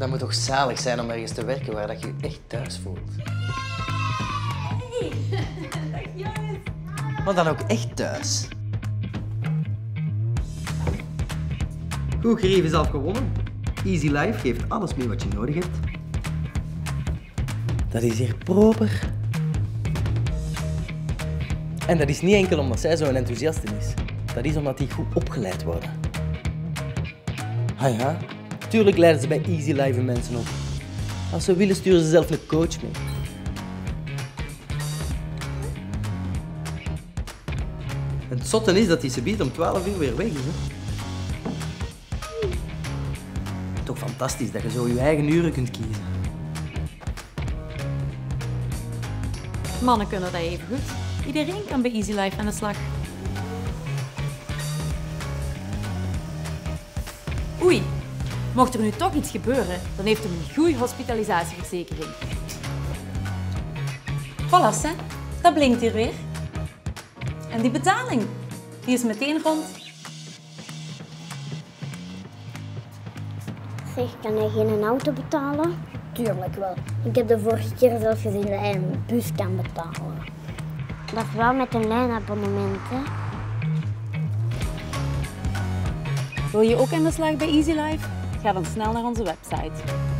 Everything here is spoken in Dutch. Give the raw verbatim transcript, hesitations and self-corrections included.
Dat moet toch zalig zijn om ergens te werken waar dat je je echt thuis voelt. Hey, dag jongens. Maar dan ook echt thuis. Goed gerieven zelf gewonnen. Easy Life geeft alles mee wat je nodig hebt. Dat is hier proper. En dat is niet enkel omdat zij zo'n enthousiaste is. Dat is omdat die goed opgeleid worden. Ah ja, tuurlijk leiden ze bij Easy Life mensen op. Als ze willen sturen ze zelf een coach mee. En het zotte is dat die subiet om twaalf uur weer weg is. Hè? Toch fantastisch dat je zo je eigen uren kunt kiezen. Mannen kunnen dat even goed. Iedereen kan bij Easy Life aan de slag. Oei, mocht er nu toch iets gebeuren, dan heeft u een goede hospitalisatieverzekering. Voilà, hè? Dat blinkt hier weer. En die betaling, die is meteen rond. Zeg, kan hij geen auto betalen? Tuurlijk wel. Ik heb de vorige keer zelf gezien dat hij een bus kan betalen. Dat is wel met een lijnabonnement, hè? Wil je ook aan de slag bij Easy Life? Ga dan snel naar onze website.